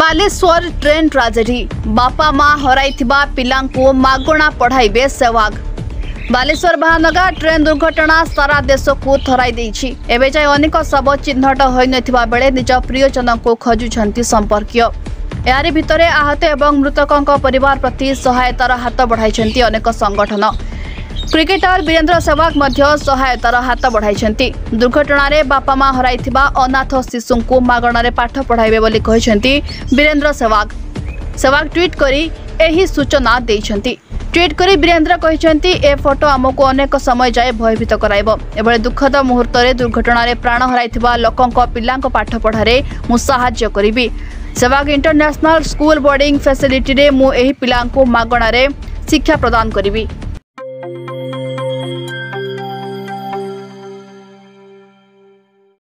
Baleshwar train tragedy बापा माँ हराइथिबा पिलांको मागणा पढ़ाइबे सहवाग। बालेश्वर महानगा ट्रेन दुर्घटना सारा देश को थराई देछि। एबे जाय अनेक शव चिन्हट होई नथिबा बेले निज प्रियजन को खोजुछंती संपर्कीय। यारि भितरे आहत एवं मृतकों परिवार प्रति सहायतार हाथ बढ़ाइछंती अनेक संगठन। क्रिकेटर वीरेंद्र सहवाग मध्य सहायतार हाथ बढ़ाइछंती। दुर्घटना रे बापा माँ हराइथिबा अनाथ शिशु को मागणारे पाठ पढ़ाइबे बोली कहिछंती वीरेंद्र सहवाग। सहवाग ट्वीट करी एही सूचना देइछंती। ट्वीट करी वीरेंद्र कहिछंती ए फोटो आमको अनेक समय जाए भयभीत कराइबो। एबळे दुखद मुहूर्त रे दुर्घटना रे प्राण हराइथिबा लोकंक पिलांक पाठ पढ़ारे मु सहाय्य करिबी। Sehwag international school boarding facility रे मु एही पिलांको मागणारे शिक्षा प्रदान करिबी।